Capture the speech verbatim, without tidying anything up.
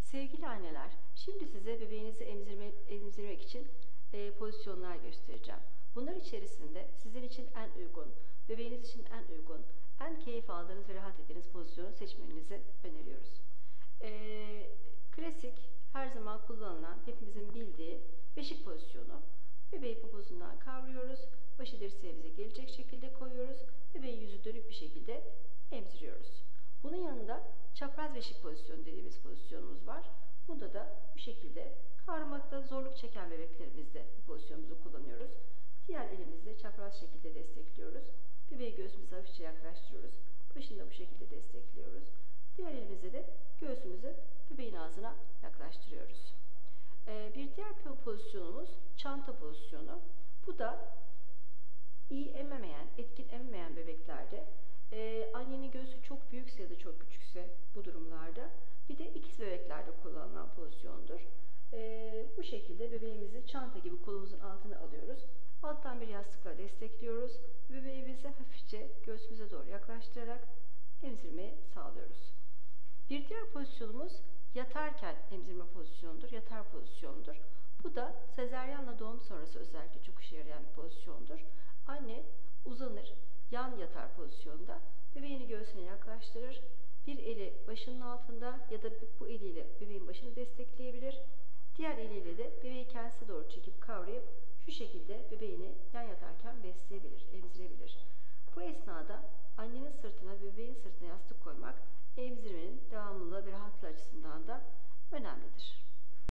Sevgili anneler, şimdi size bebeğinizi emzirme, emzirmek için e, pozisyonlar göstereceğim. Bunlar içerisinde sizin için en uygun, bebeğiniz için en uygun, en keyif aldığınız ve rahat ettiğiniz pozisyonu seçmenizi öneriyoruz. E, klasik, her zaman kullanılan, hepimizin bildiği beşik pozisyonu. Bebeği poposundan kavruyoruz, başı dirseğimize gelecek şekilde koyuyoruz, bebeğin yüzü dönük bir şekilde emziriyoruz. Bunun yanında çapraz beşik pozisyonu dediğimiz pozisyonumuz var. Bunda da bu şekilde kavramakta zorluk çeken bebeklerimizde bu pozisyonumuzu kullanıyoruz. Diğer elimizle çapraz şekilde destekliyoruz. Bebeği göğsümüze hafifçe yaklaştırıyoruz. Başını da bu şekilde destekliyoruz. Diğer elimizle de göğsümüzü bebeğin ağzına yaklaştırıyoruz. Ee, bir diğer pozisyonumuz çanta pozisyonu. Bu da iyi ememeyen, etkin ememeyen bebeklerde Ee, annenin göğsü çok büyükse ya da çok küçükse bu durumlarda bir de ikiz bebeklerde kullanılan pozisyondur. Ee, bu şekilde bebeğimizi çanta gibi kolumuzun altına alıyoruz. Alttan bir yastıkla destekliyoruz. Bebeğimizi hafifçe göğsümüze doğru yaklaştırarak emzirmeyi sağlıyoruz. Bir diğer pozisyonumuz yatarken emzirme pozisyonudur, yatar pozisyondur. Bu da sezaryenle doğum sonrası özellikle çok işe yarayan bir pozisyondur. Anne uzanır, yan yatar pozisyonda bebeğini göğsüne yaklaştırır. Bir eli başının altında ya da bu eliyle bebeğin başını destekleyebilir. Diğer eliyle de bebeği kendisine doğru çekip kavrayıp şu şekilde bebeğini yan yatarken besleyebilir, emzirebilir. Bu esnada annenin sırtına ve bebeğin sırtına yastık koymak emzirmenin devamlılığı ve rahatlığı açısından da önemlidir.